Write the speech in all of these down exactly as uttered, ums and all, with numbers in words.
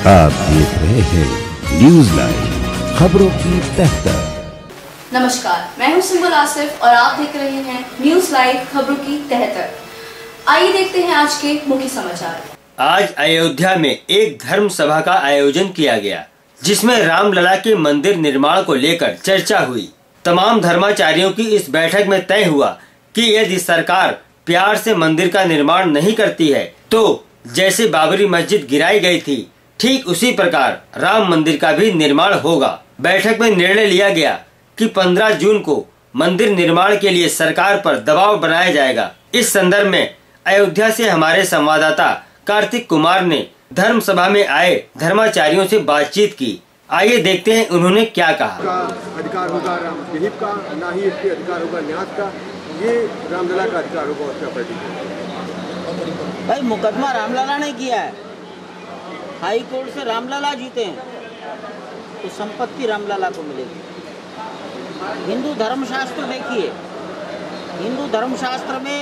आप देख रहे हैं न्यूज लाइव खबरों की तह तक। नमस्कार, मैं हूं सिंबल आसिफ और आप देख रहे हैं न्यूज लाइव खबरों की तह तक। आइए देखते हैं आज के मुख्य समाचार। आज अयोध्या में एक धर्म सभा का आयोजन किया गया, जिसमें रामलला के मंदिर निर्माण को लेकर चर्चा हुई। तमाम धर्माचार्यों की इस बैठक में तय हुआ कि यदि सरकार प्यार से मंदिर का निर्माण नहीं करती है तो जैसे बाबरी मस्जिद गिराई गई थी, ठीक उसी प्रकार राम मंदिर का भी निर्माण होगा। बैठक में निर्णय लिया गया कि पंद्रह जून को मंदिर निर्माण के लिए सरकार पर दबाव बनाया जाएगा। इस संदर्भ में अयोध्या से हमारे संवाददाता कार्तिक कुमार ने धर्म सभा में आए धर्माचार्यों से बातचीत की। आइए देखते हैं उन्होंने क्या कहा। का अधिकार होगा राम विहिप का, ना ही इसके अधिकार होगा न्यास का, ये रामलला का अधिकार होगा उसका प्रॉपर्टी। भाई मुकदमा रामलला ने किया है, हाई कोर्ट से रामलला जीते हैं तो संपत्ति रामलला को मिलेगी। हिंदू धर्मशास्त्र देखिए, हिंदू धर्मशास्त्र में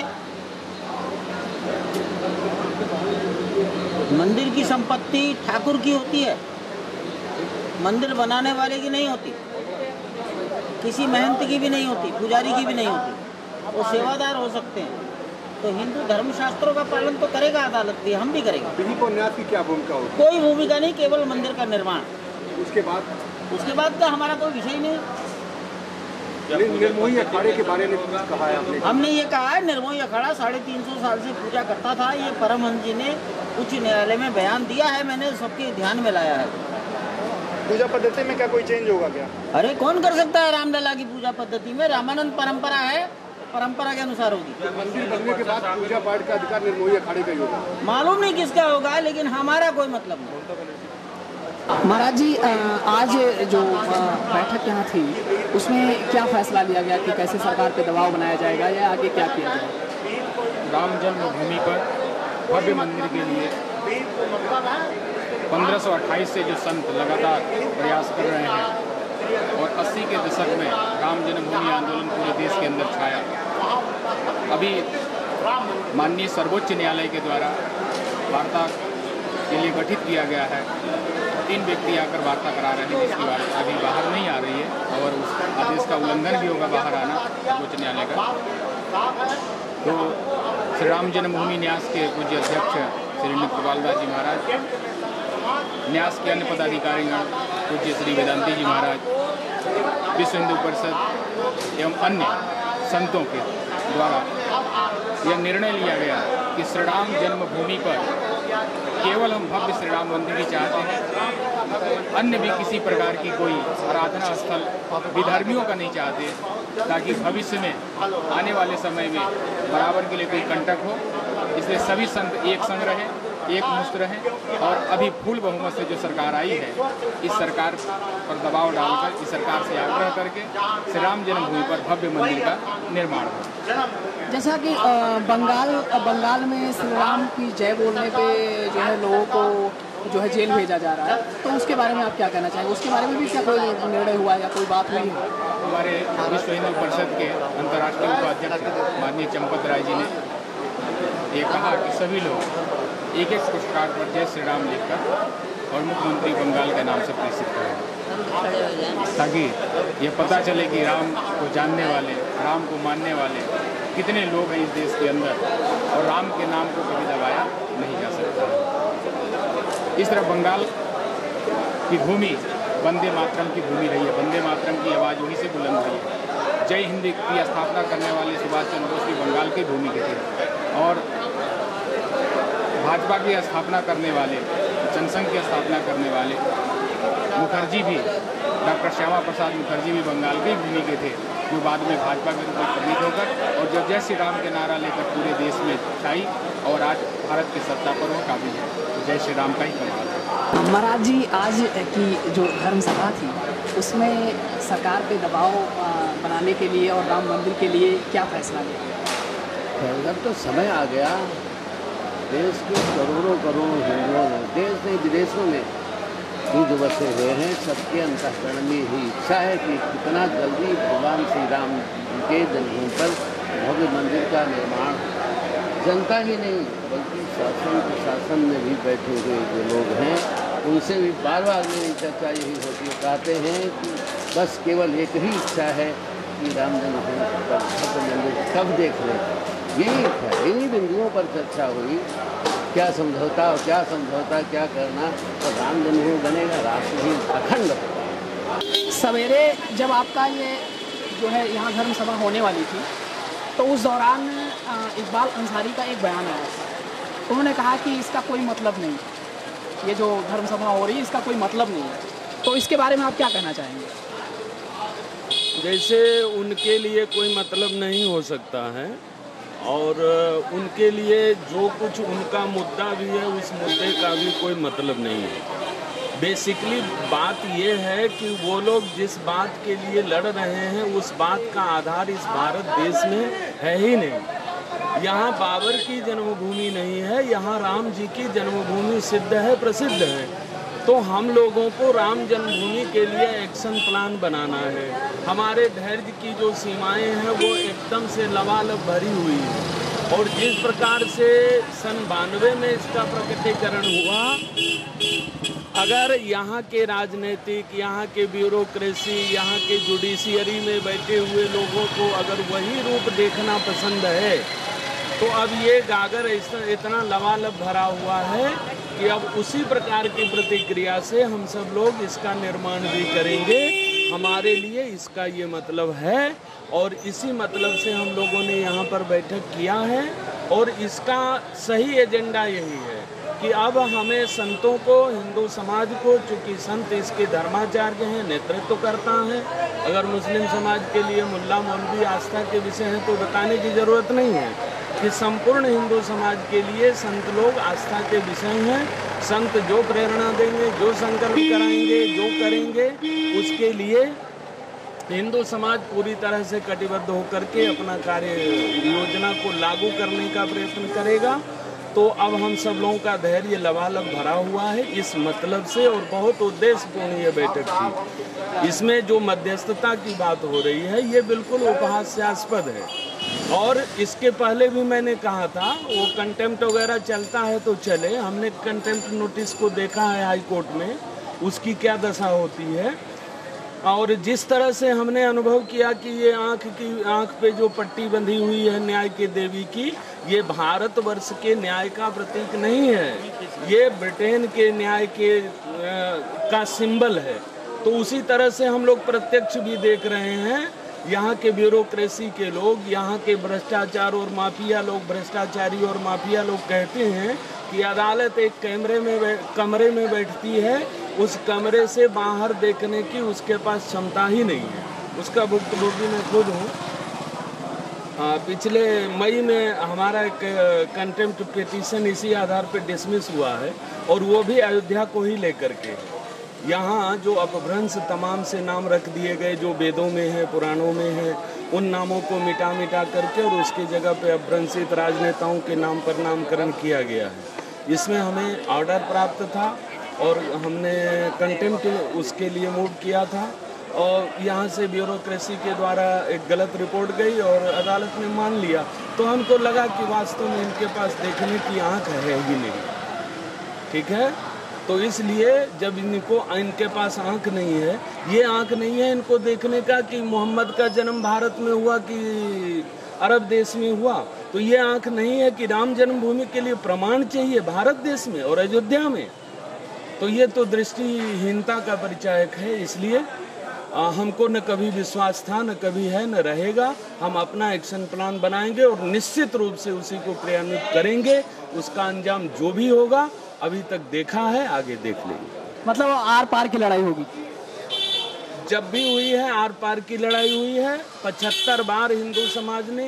मंदिर की संपत्ति ठाकुर की होती है, मंदिर बनाने वाले की नहीं होती, किसी महंत की भी नहीं होती, पुजारी की भी नहीं होती, वो सेवादार हो सकते हैं। तो हिंदू धर्मशास्त्रों का पालन तो करेगा अदालत भी, हम भी करेंगे। विहिप और न्यास की क्या भूमिका होगी? कोई भूमिका नहीं, केवल मंदिर का निर्माण। उसके बाद उसके बाद का हमारा कोई विषय नहीं। निर्मोही अखाड़े के बारे में कहा है आपने? हमने ये कहा है, निर्मोही अखाड़ा साढ़े तीन सौ साल से पूजा करता था। ये परमहंस जी ने उच्च न्यायालय में बयान दिया है, मैंने सबके ध्यान में लाया है। पूजा पद्धति में क्या कोई चेंज होगा क्या? अरे कौन कर सकता है रामलला की पूजा पद्धति में? रामानंद परंपरा है, परंपरा के अनुसार होगी। मंदिर बनने के बाद पूजा पाठ का अधिकार निर्मोही अखाड़े का ही होगा। मालूम नहीं किसका होगा, लेकिन हमारा कोई मतलब नहीं। महाराज जी, आज जो बैठक यहाँ थी उसमें क्या फैसला लिया गया कि कैसे सरकार पे दबाव बनाया जाएगा या आगे क्या किया जाएगा? राम जन्मभूमि पर भव्य मंदिर के लिए पंद्रह सौ अट्ठाईस से जो संत लगातार प्रयास कर रहे हैं और अस्सी के दशक में राम जन्मभूमि आंदोलन पूरे देश के अंदर छाया। अभी माननीय सर्वोच्च न्यायालय के द्वारा वार्ता के लिए गठित किया गया है। तीन व्यक्ति आकर वार्ता करा रहे हैं, जिसकी वार्ता अभी बाहर नहीं आ रही है और उस आदेश का उल्लंघन भी होगा बाहर आना सर्वोच्च न्यायालय का। तो श्री राम जन्मभूमि न्यास के पूज्य अध्यक्ष श्री नृत्यपाल दास जी महाराज, न्यास के अन्य पदाधिकारीगण पूज्य श्री वेदांती जी महाराज, विश्व हिंदू परिषद एवं अन्य संतों के द्वारा यह निर्णय लिया गया कि श्री राम जन्मभूमि पर केवल हम भव्य श्री राम मंदिर ही चाहते हैं, अन्य भी किसी प्रकार की कोई आराधना स्थल विधर्मियों का नहीं चाहते, ताकि भविष्य में आने वाले समय में बराबर के लिए कोई कंटक हो। इसलिए सभी संत एक संग रहें, एक मुश्त रहें और अभी फूल बहुमत से जो सरकार आई है, इस सरकार पर दबाव डालकर इस सरकार से आग्रह करके श्री राम जन्मभूमि पर भव्य मंदिर का निर्माण हो। जैसा कि बंगाल बंगाल में श्री राम की जय बोलने पे जो है लोगों को जो है जेल भेजा जा रहा है, तो उसके बारे में आप क्या कहना चाहेंगे? उसके बारे में भी क्या कोई निर्णय हुआ या कोई बात हुई है? हमारे विश्व हिंदू परिषद के अंतर्राष्ट्रीय उपाध्यक्ष माननीय चंपत राय जी ने ये कहा कि सभी लोग एक एक पुरस्कार पर जय श्री राम लिखकर और मुख्यमंत्री बंगाल के नाम से प्रेषित करें, ताकि ये पता चले कि राम को जानने वाले, राम को मानने वाले कितने लोग हैं इस देश के अंदर और राम के नाम को कभी दबाया नहीं जा सकता। इस तरह बंगाल की भूमि वंदे मातरम की भूमि रही है, वंदे मातरम की आवाज़ वहीं से बुलंद हुई है। जय हिंद की स्थापना करने वाले सुभाष चंद्र बोस भी बंगाल की भूमि के थे और भाजपा की स्थापना करने वाले, जनसंघ की स्थापना करने वाले मुखर्जी भी, डॉक्टर श्यामा प्रसाद मुखर्जी भी बंगाल की भूमि के थे, जो बाद में भाजपा के रूप में प्रमित होकर और जब जय श्री राम के नारा लेकर पूरे देश में छाई और आज भारत की सत्ता पर वो काबिज है। तो जय श्री राम का ही कमाल है। महाराज जी, आज की जो धर्म सभा थी उसमें सरकार पे दबाव बनाने के लिए और राम मंदिर के लिए क्या फैसला लिया गया? अब तो समय आ गया, देश के करोड़ों करोड़ों हिंदुओं ने देश नहीं विदेशों में ही जो बसे हुए हैं, सबके अंतःकरण में ही इच्छा है कि कितना जल्दी भगवान श्री राम के जन्मभूमि पर भव्य मंदिर का निर्माण। जनता ही नहीं बल्कि शासन प्रशासन में भी बैठे हुए जो लोग हैं उनसे भी बार बार मेरी चर्चा यही होती है, कहते हैं कि बस केवल एक ही इच्छा है कि राम जन्मभूमि मंदिर कब देख लें। यही इच्छा, इन्हीं बिंदुओं पर चर्चा हुई, क्या समझौता और क्या समझौता क्या करना, तो राम जन्मभूमि बनेगा, राष्ट्र ही अखंड होगा। सवेरे जब आपका ये जो है यहाँ धर्म सभा होने वाली थी, तो उस दौरान इकबाल अंसारी का एक बयान आया था। उन्होंने कहा कि इसका कोई मतलब नहीं, ये जो धर्म सभा हो रही है इसका कोई मतलब नहीं है। तो इसके बारे में आप क्या कहना चाहेंगे? जैसे उनके लिए कोई मतलब नहीं हो सकता है, और उनके लिए जो कुछ उनका मुद्दा भी है उस मुद्दे का भी कोई मतलब नहीं है। बेसिकली बात ये है कि वो लोग जिस बात के लिए लड़ रहे हैं उस बात का आधार इस भारत देश में है ही नहीं। यहाँ बाबर की जन्मभूमि नहीं है, यहाँ राम जी की जन्मभूमि सिद्ध है, प्रसिद्ध है। तो हम लोगों को राम जन्मभूमि के लिए एक्शन प्लान बनाना है। हमारे धैर्य की जो सीमाएं हैं वो एकदम से लबालब भरी हुई है, और जिस प्रकार से सन बानवे में इसका प्रकटीकरण हुआ, अगर यहाँ के राजनीतिक, यहाँ के ब्यूरोक्रेसी, यहाँ के जुडिशियरी में बैठे हुए लोगों को अगर वही रूप देखना पसंद है, तो अब ये गागर इतना लबालब भरा हुआ है कि अब उसी प्रकार की प्रतिक्रिया से हम सब लोग इसका निर्माण भी करेंगे। हमारे लिए इसका ये मतलब है, और इसी मतलब से हम लोगों ने यहाँ पर बैठक किया है, और इसका सही एजेंडा यही है कि अब हमें संतों को, हिंदू समाज को, चूँकि संत इसके धर्माचार्य हैं, नेतृत्व करता है। अगर मुस्लिम समाज के लिए मुल्ला मौलवी आस्था के विषय हैं तो बताने की ज़रूरत नहीं है कि संपूर्ण हिंदू समाज के लिए संत लोग आस्था के विषय हैं। संत जो प्रेरणा देंगे, जो संकल्प कराएंगे, जो करेंगे, उसके लिए हिंदू समाज पूरी तरह से कटिबद्ध होकर के अपना कार्य योजना को लागू करने का प्रयत्न करेगा। तो अब हम सब लोगों का धैर्य लबालब भरा हुआ है इस मतलब से, और बहुत उद्देश्यपूर्ण ये बैठक थी। इसमें जो मध्यस्थता की बात हो रही है ये बिल्कुल उपहास्यास्पद है, और इसके पहले भी मैंने कहा था, वो कंटेम्प्ट वगैरह चलता है तो चले। हमने कंटेम्प्ट नोटिस को देखा है हाई कोर्ट में, उसकी क्या दशा होती है, और जिस तरह से हमने अनुभव किया कि ये आँख की आँख पे जो पट्टी बंधी हुई है न्याय के देवी की, ये भारतवर्ष के न्याय का प्रतीक नहीं है, ये ब्रिटेन के न्याय के आ, का सिंबल है। तो उसी तरह से हम लोग प्रत्यक्ष भी देख रहे हैं, यहाँ के ब्यूरोक्रेसी के लोग, यहाँ के भ्रष्टाचार और माफिया लोग, भ्रष्टाचारी और माफिया लोग कहते हैं कि अदालत एक कैमरे में कमरे में बैठती है, उस कमरे से बाहर देखने की उसके पास क्षमता ही नहीं है। उसका भुक्तभोगी मैं खुद हूँ। पिछले मई में हमारा एक कंटेम्प्ट पिटीशन इसी आधार पर डिसमिस हुआ है, और वो भी अयोध्या को ही लेकर के। यहाँ जो अपभ्रंश तमाम से नाम रख दिए गए जो वेदों में है, पुराणों में है, उन नामों को मिटा मिटा करके और उसकी जगह पे अपभ्रंशित राजनेताओं के नाम पर नामकरण किया गया है। इसमें हमें ऑर्डर प्राप्त था और हमने कंटेम्प्ट उसके लिए मूव किया था, और यहाँ से ब्यूरोक्रेसी के द्वारा एक गलत रिपोर्ट गई और अदालत ने मान लिया। तो हमको लगा कि वास्तव में इनके पास देखने की आँख है ही नहीं, ठीक है। तो इसलिए जब इनको इनके पास आँख नहीं है, ये आँख नहीं है इनको देखने का कि मोहम्मद का जन्म भारत में हुआ कि अरब देश में हुआ, तो ये आँख नहीं है कि राम जन्मभूमि के लिए प्रमाण चाहिए भारत देश में और अयोध्या में, तो ये तो दृष्टिहीनता का परिचायक है। इसलिए आ, हमको न कभी विश्वास था, न कभी है, न रहेगा। हम अपना एक्शन प्लान बनाएंगे और निश्चित रूप से उसी को क्रियान्वित करेंगे। उसका अंजाम जो भी होगा अभी तक देखा है, आगे देख लेंगे। मतलब आर पार की लड़ाई होगी? जब भी हुई है आर पार की लड़ाई हुई है। पचहत्तर बार हिंदू समाज ने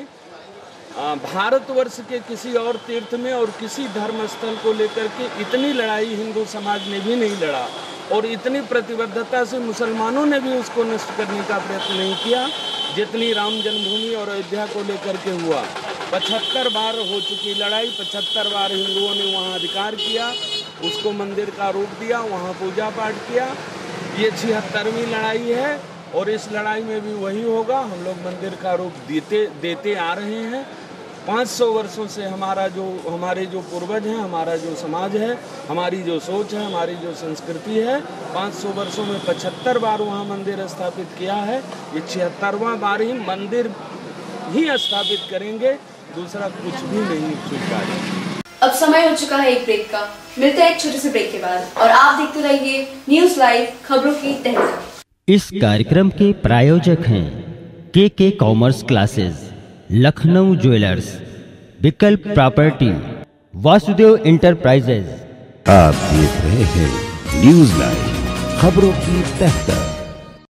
भारतवर्ष के किसी और तीर्थ में और किसी धर्म स्थल को लेकर के इतनी लड़ाई हिंदू समाज ने भी नहीं लड़ा, और इतनी प्रतिबद्धता से मुसलमानों ने भी उसको नष्ट करने का प्रयत्न नहीं किया जितनी राम जन्मभूमि और अयोध्या को लेकर के हुआ। पचहत्तर बार हो चुकी लड़ाई, पचहत्तर बार हिंदुओं ने वहाँ अधिकार किया, उसको मंदिर का रूप दिया, वहाँ पूजा पाठ किया। ये छिहत्तरवीं लड़ाई है, और इस लड़ाई में भी वही होगा। हम लोग मंदिर का रूप देते देते आ रहे हैं। पाँच सौ वर्षों से हमारा जो हमारे जो पूर्वज हैं, हमारा जो समाज है, हमारी जो सोच है, हमारी जो संस्कृति है, पाँच सौ वर्षों में पचहत्तर बार वहाँ मंदिर स्थापित किया है। ये छिहत्तरवां बार ही मंदिर ही स्थापित करेंगे, दूसरा कुछ भी नहीं स्वीकार्य। अब समय हो चुका है एक ब्रेक का, मिलते हैं एक छोटे से ब्रेक के बाद और आप देखते रहिए न्यूज लाइव खबरों की तह। इस कार्यक्रम के प्रायोजक हैं K K commerce classes, Lucknow jewellers, Vikalp property, Vasudev enterprises. आप देख रहे हैं न्यूज लाइव खबरों की तह।